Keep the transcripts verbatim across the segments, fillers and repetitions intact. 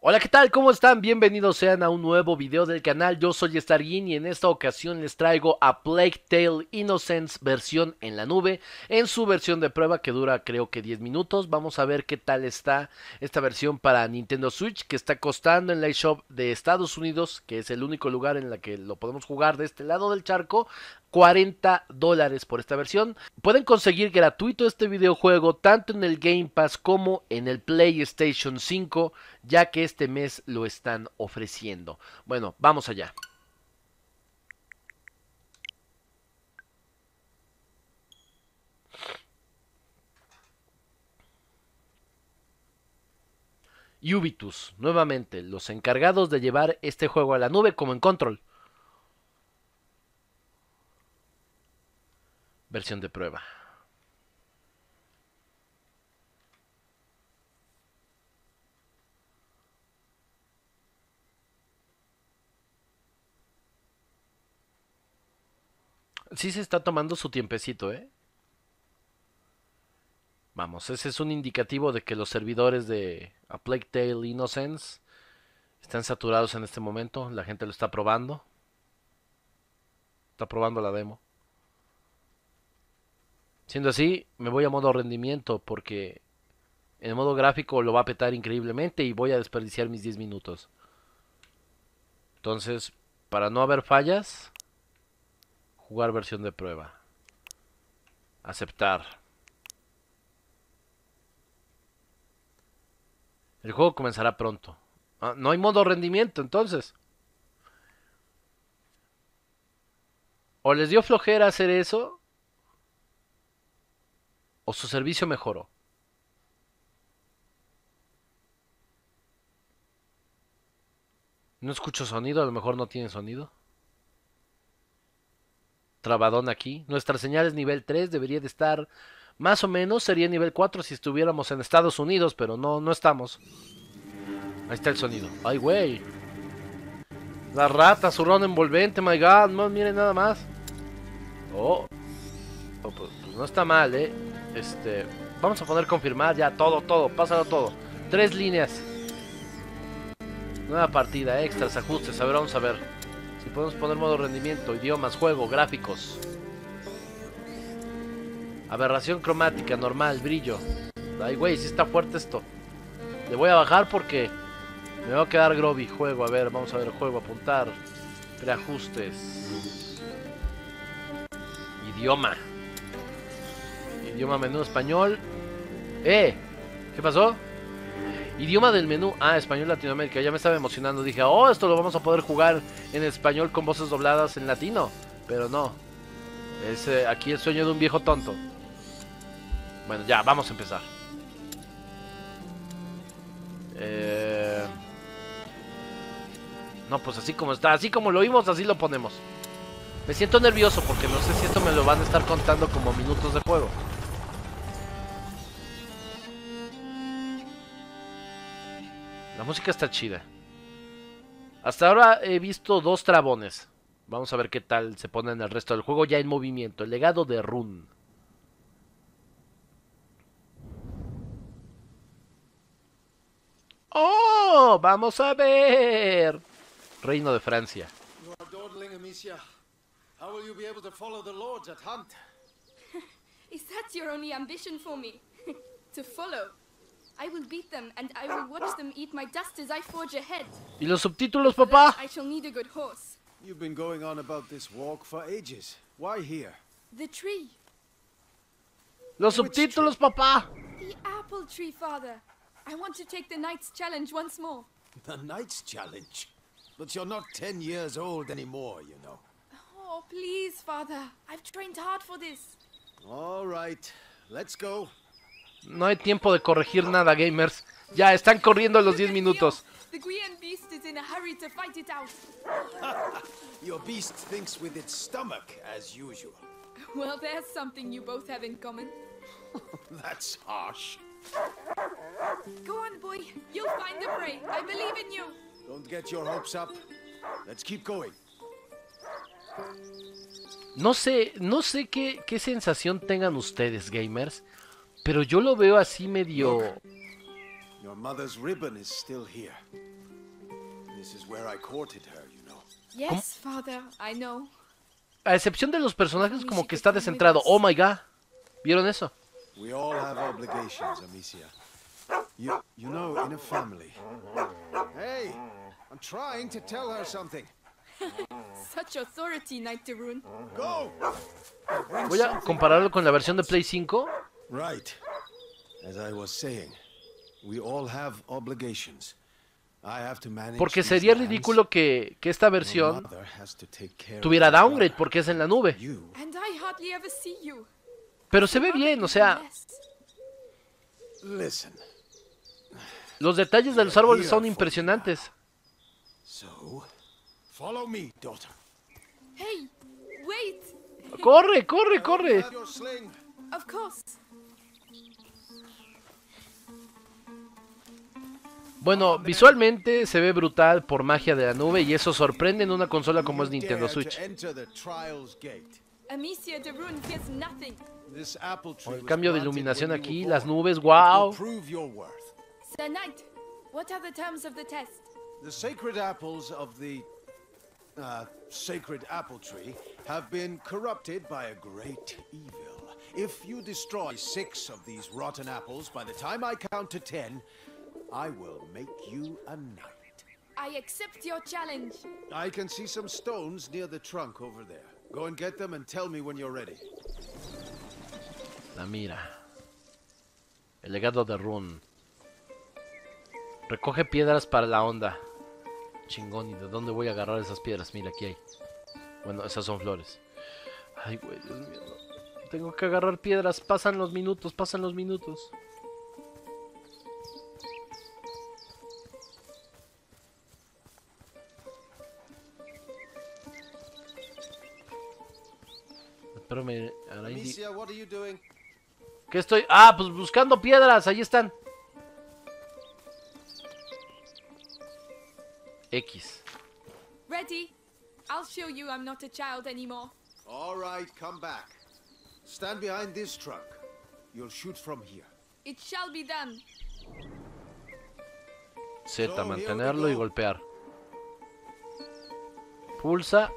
Hola, ¿qué tal? ¿Cómo están? Bienvenidos sean a un nuevo video del canal. Yo soy Stargin y en esta ocasión les traigo a Plague Tale Innocence versión en la nube, en su versión de prueba que dura creo que diez minutos. Vamos a ver qué tal está esta versión para Nintendo Switch, que está costando en la eShop de Estados Unidos, que es el único lugar en la que lo podemos jugar de este lado del charco, cuarenta dólares por esta versión. Pueden conseguir gratuito este videojuego tanto en el Game Pass como en el PlayStation cinco, ya que este mes lo están ofreciendo. Bueno, vamos allá. Ubitus, nuevamente, los encargados de llevar este juego a la nube como en Control. Versión de prueba. Sí se está tomando su tiempecito, ¿eh? Vamos, ese es un indicativo de que los servidores de A Plague Tale Innocence están saturados en este momento. La gente lo está probando. Está probando la demo. Siendo así, me voy a modo rendimiento porque en modo gráfico lo va a petar increíblemente y voy a desperdiciar mis diez minutos. Entonces, para no haber fallas, jugar versión de prueba. Aceptar. El juego comenzará pronto. Ah, no hay modo rendimiento, entonces. O les dio flojera hacer eso, o su servicio mejoró. No escucho sonido, a lo mejor no tiene sonido. Trabadón aquí. Nuestra señal es nivel tres, debería de estar más o menos, sería nivel cuatro si estuviéramos en Estados Unidos, pero no, no estamos. Ahí está el sonido. Ay, güey. La rata, su ron envolvente, my god. No, miren nada más. Oh. Oh, pues, pues no está mal, eh. Este. Vamos a poner confirmar ya. Todo, todo. Pásalo todo. Tres líneas. Nueva partida, extras, ajustes. A ver, vamos a ver. Si podemos poner modo rendimiento, idiomas, juego, gráficos. Aberración cromática, normal, brillo. Ay, güey, si está fuerte esto. Le voy a bajar porque me va a quedar grobby. Juego, a ver, vamos a ver el juego, apuntar. Preajustes. Idioma. Idioma, menú español. ¡Eh! ¿Qué pasó? Idioma del menú. Ah, español Latinoamérica. Ya me estaba emocionando. Dije, oh, esto lo vamos a poder jugar en español con voces dobladas en latino. Pero no. Es eh, aquí el sueño de un viejo tonto. Bueno, ya, vamos a empezar. Eh... No, pues así como está. Así como lo vimos, así lo ponemos. Me siento nervioso porque no sé si esto me lo van a estar contando como minutos de juego. La música está chida. Hasta ahora he visto dos trabones. Vamos a ver qué tal se pone en el resto del juego ya en movimiento. El legado de Rune. ¡Oh! ¡Vamos a ver! Reino de Francia. You are dawdling, Amicia. How will you be able to follow the lords at hunt? Is that your only ambition for me? To follow? I will beat them, and I will watch them eat my dust as I forge ahead. ¿Y los subtítulos, papá? I shall need a good horse. You've been going on about this walk for ages. Why here? The tree. Los subtítulos, papá. The apple tree, father. I want to take the knight's challenge once more. The Knight's Challenge. But you're not ten years old anymore, you know. Oh, please, father. I've trained hard for this. All right, let's go. No hay tiempo de corregir nada, gamers. Ya, están corriendo los diez minutos. The Guian beast is in a hurry to fight it out. Your beast thinks with its stomach, as usual. Well, there's something you both have in common. That's harsh. Go on, boy. You'll find the prey. I believe in you. Don't get your hopes up. Let's keep going. No sé, no sé qué, qué sensación tengan ustedes, gamers, pero yo lo veo así medio... Your mother's ribbon is still here. This is where I courted her, you know. Yes, father, I know. A excepción de los personajes, como que está descentrado. Oh my god. ¿Vieron eso? We all have obligations, Amicia. You, you know, in a family. Hey, I'm trying to tell her something. Such authority, Knight de Rune. Go! Voy a compararlo con la versión de Play cinco. Right. As I was saying, we all have obligations. I have to manage. Porque these sería lands. ridículo que, que esta My versión mother has to take care tuviera of her downgrade brother. porque es en la nube. You, And I hardly ever see you. Pero se ve bien, o sea, Yes. listen. los detalles de los árboles son impresionantes. So, follow me, daughter. Hey, wait. Corre, corre, corre. Have your sling. Of course. Bueno, visualmente se ve brutal por magia de la nube y eso sorprende en una consola como es Nintendo Dare Switch. to enter the trials gate. Amicia de Rune fears nothing. This apple tree El was cambio de planted iluminación when you aquí, were las born. nubes, It wow. will prove your worth. Sir Knight, what are the terms of the test? The sacred apples of the uh, sacred apple tree have been corrupted by a great evil. If you destroy six of these rotten apples by the time I count to ten, I will make you a knight. I accept your challenge. I can see some stones near the trunk over there. Go and get them and tell me when you're ready. La mira. El legado de Rune. Recoge piedras para la onda. Chingón, ¿y de dónde voy a agarrar esas piedras? Mira, aquí hay. Bueno, esas son flores. Ay, güey, Dios mío. no. Tengo que agarrar piedras. Pasan los minutos, pasan los minutos. Espérame, Araindi. Amicia, what are you doing? ¿Qué estoy? Ah, pues buscando piedras. Ahí están. X. Ready? I'll show you I'm not a child anymore. All right, come back. Stand behind this trunk. You'll shoot from here. It shall be done. Z, So, mantenerlo here we y go. golpear. Pulsa.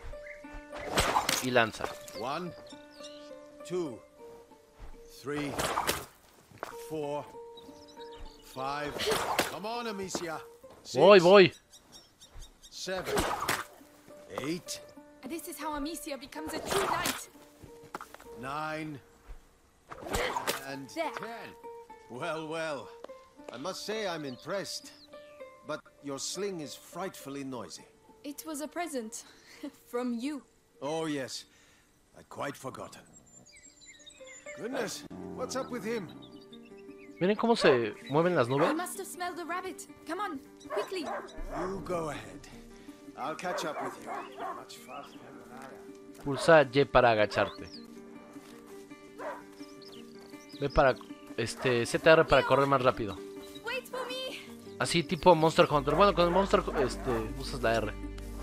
Y lanza. One, two, three, four, five. Come on, Amicia. Six, Voy, voy. seven, eight, And this is how Amicia becomes a true knight. nine, and There. ten. Well, well. I must say I'm impressed. But your sling is frightfully noisy. It was a present from you. Oh, yes. I'd quite forgotten. Goodness, what's up with him? Miren cómo se mueven las I nubes. must have smelled the rabbit. Come on, quickly. You go ahead. I'll catch up with you. Much faster than I am. Pulsa Y para agacharte. Ve para... Este... Z R para correr más rápido. Wait for me. Así tipo Monster Hunter. Bueno, con el Monster... Este... Usas la R.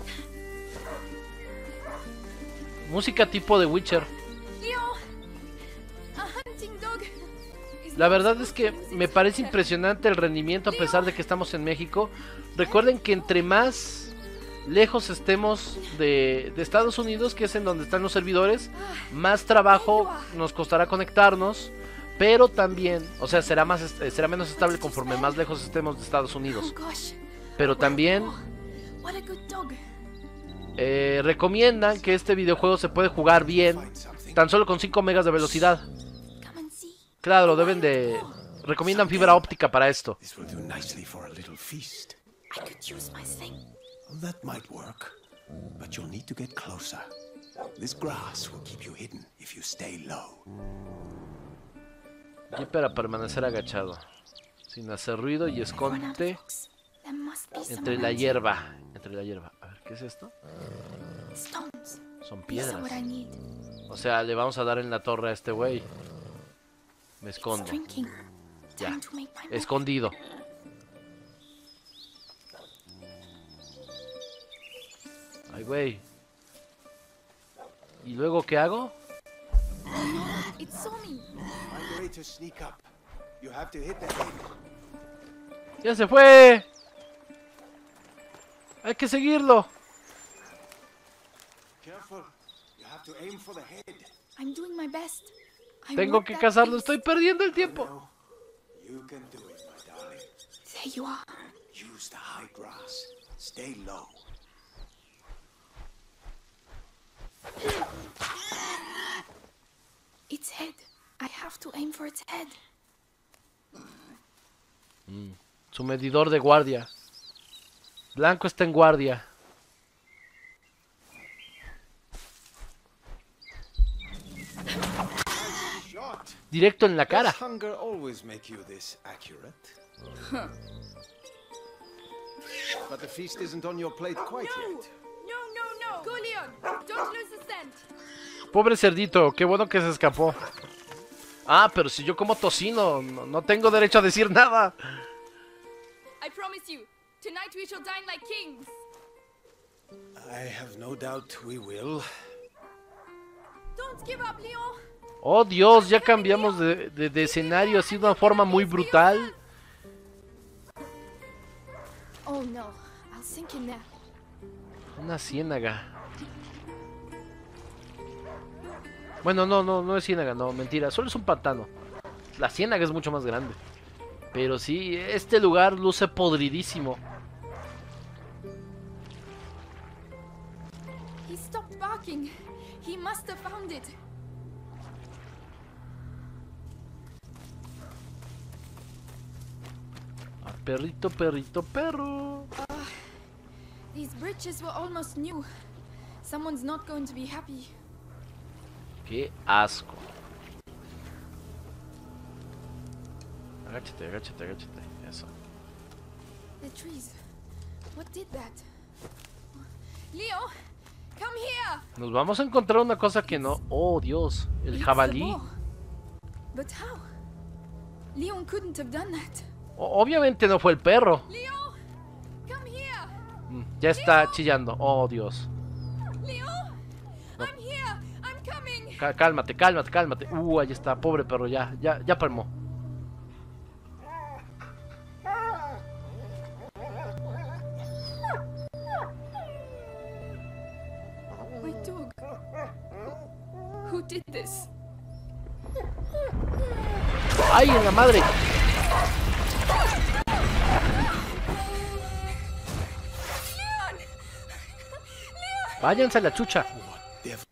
Música tipo de Witcher. Leo, a hunting dog. Is La not verdad es supposed que to use me its parece nature. impresionante el rendimiento a pesar de que estamos en México. Recuerden que entre más lejos estemos de, de Estados Unidos, que es en donde están los servidores, más trabajo nos costará conectarnos. Pero también, o sea, será, más, est- será menos estable conforme más lejos estemos de Estados Oh Unidos. gosh. Pero también Oh, what a good dog. eh, recomiendan que este videojuego se puede jugar bien Find something. tan solo con cinco megas de velocidad. Come and see. Claro, deben de... Recomiendan fibra óptica para esto. This will do nicely for a little feast. I could use my sling. That might work, but you'll need to get closer. This grass will keep you hidden if you stay low. Y para permanecer agachado, sin hacer ruido y Run out escondte of fox. There must be some entre la around hierba. Entre la hierba. A ver, ¿qué es esto? here. Stones. Son These are piedras. what I need. O sea, le vamos a dar en la torre a este güey. Me It's escondo. drinking. Ya. Time to make my move. Escondido. Ay, güey. ¿Y luego qué hago? It saw me. Find a way to sneak up. You have to hit the head. ¡Ya se fue! Hay que seguirlo. Careful. You have to aim for the head. I'm doing my best. I Tengo want que that cazarlo. beast. Estoy perdiendo el tiempo. No, you can do it, my darling. There you are. Use the high grass. Stay low. Its head. I have to aim for its head. Su medidor de guardia. Blanco está en guardia. Shot. Directo en la cara. Does hunger always make you this accurate? But the feast isn't on your plate quite No! yet. No, no, no! Go, Leon! Don't lose the scent! Pobre cerdito, qué bueno que se escapó. Ah, pero si yo como tocino, no, no tengo derecho a decir nada. I promise you, tonight we shall dine like kings! I have no doubt we will. Don't give up, Leon! Oh Dios, ya cambiamos de, de, de escenario así de una forma muy brutal. Oh no, I'll sink in there. Una ciénaga. Bueno, no, no, no es ciénaga, no, mentira, solo es un pantano. La ciénaga es mucho más grande. Pero sí, este lugar luce podridísimo. He stopped barking. He must have found it. Ah, perrito, perrito, perro. These bridges were almost new. Someone's not going to be happy. Qué asco. Agáchate, agáchate, agáchate. Eso. The trees. What did that? Leo, come here. Nos vamos a encontrar una cosa que no. Oh Dios, el It's the jabalí. boar. But how? Leon couldn't have done that. O- obviamente no fue el perro. Leo, come here. Mm, ya está chillando. Oh Dios. Leo, I'm here. I'm coming. Cá- Cálmate, cálmate, cálmate. Uh, ahí está, pobre perro, ya, ya, ya palmó. My dog. Who did this? ¡Ay, en la madre! Leon! Leon! Váyanse a la chucha. What the f-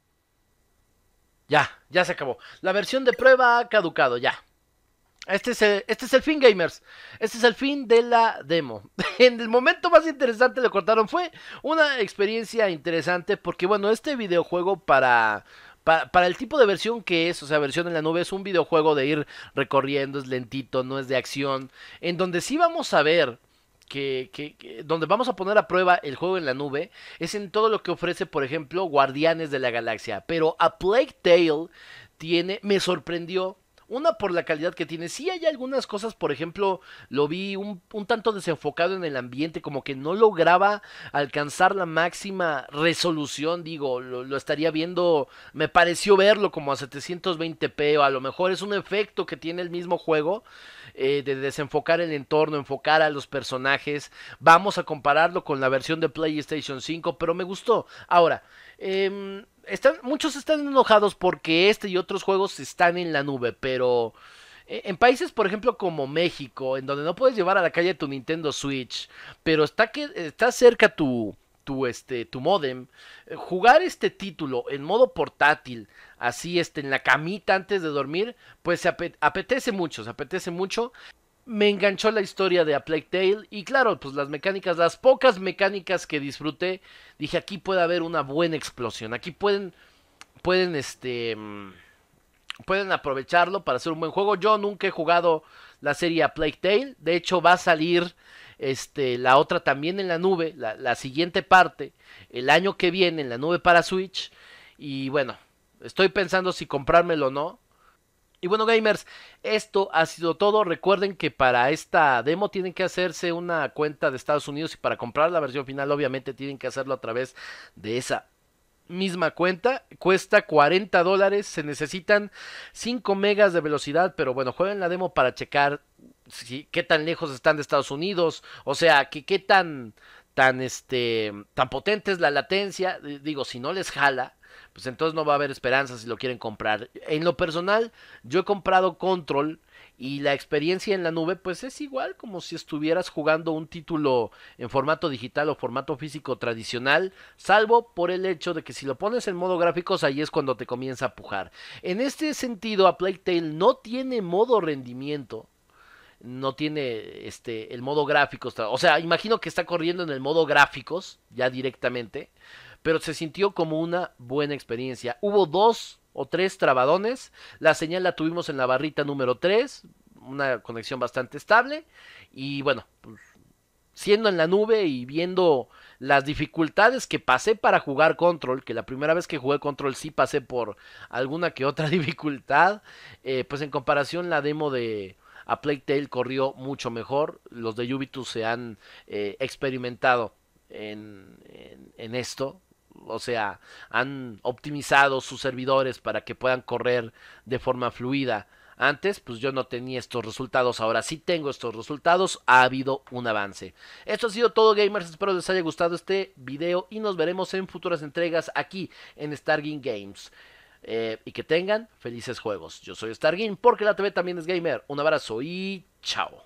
Ya, ya se acabó. La versión de prueba ha caducado, ya. Este es, el, este es el fin, gamers. Este es el fin de la demo. En el momento más interesante lo cortaron. Fue una experiencia interesante porque, bueno, este videojuego para, para, para el tipo de versión que es, o sea, versión en la nube, es un videojuego de ir recorriendo, es lentito, no es de acción. En donde sí vamos a ver que, que, que donde vamos a poner a prueba el juego en la nube es en todo lo que ofrece, por ejemplo, Guardianes de la Galaxia. Pero A Plague Tale tiene, me sorprendió. Una, por la calidad que tiene. Sí hay algunas cosas, por ejemplo, lo vi un, un tanto desenfocado en el ambiente, como que no lograba alcanzar la máxima resolución, digo, lo, lo estaría viendo, me pareció verlo como a setecientos veinte p, o a lo mejor es un efecto que tiene el mismo juego, eh, de desenfocar el entorno, enfocar a los personajes. Vamos a compararlo con la versión de PlayStation cinco, pero me gustó. Ahora, eh, Están, muchos están enojados porque este y otros juegos están en la nube, pero eh, en países, por ejemplo, como México, en donde no puedes llevar a la calle tu Nintendo Switch, pero está, que, está cerca tu, tu, este, tu modem, eh, jugar este título en modo portátil, así este, en la camita antes de dormir, pues se apet apetece mucho, se apetece mucho. Me enganchó la historia de A Plague Tale y claro, pues las mecánicas, las pocas mecánicas que disfruté, dije aquí puede haber una buena explosión, aquí pueden, pueden este, pueden aprovecharlo para hacer un buen juego. Yo nunca he jugado la serie A Plague Tale, de hecho va a salir este, la otra también en la nube, la, la siguiente parte, el año que viene en la nube para Switch y bueno, estoy pensando si comprármelo o no. Y bueno, gamers, esto ha sido todo. Recuerden que para esta demo tienen que hacerse una cuenta de Estados Unidos y para comprar la versión final obviamente tienen que hacerlo a través de esa misma cuenta. Cuesta cuarenta dólares, se necesitan cinco megas de velocidad, pero bueno, jueguen la demo para checar si, qué tan lejos están de Estados Unidos, o sea, que qué tan... tan, este, tan potente es la latencia. Digo, si no les jala, pues entonces no va a haber esperanza si lo quieren comprar. En lo personal, yo he comprado Control y la experiencia en la nube pues es igual como si estuvieras jugando un título en formato digital o formato físico tradicional, salvo por el hecho de que si lo pones en modo gráficos ahí es cuando te comienza a pujar. En este sentido, A Plague Tale no tiene modo rendimiento, no tiene este el modo gráficos, o sea, imagino que está corriendo en el modo gráficos ya directamente, pero se sintió como una buena experiencia. Hubo dos o tres trabadones, la señal la tuvimos en la barrita número tres, una conexión bastante estable, y bueno, pues, siendo en la nube y viendo las dificultades que pasé para jugar Control, que la primera vez que jugué Control sí pasé por alguna que otra dificultad, eh, pues en comparación la demo de A Plague Tale corrió mucho mejor. Los de Ubisoft se han eh, experimentado en, en, en esto, o sea, han optimizado sus servidores para que puedan correr de forma fluida. Antes, pues yo no tenía estos resultados, ahora sí tengo estos resultados, ha habido un avance. Esto ha sido todo, gamers, espero les haya gustado este video y nos veremos en futuras entregas aquí en Stargame Games. Eh, y que tengan felices juegos. Yo soy Stargame porque la T V también es gamer. Un abrazo y chao.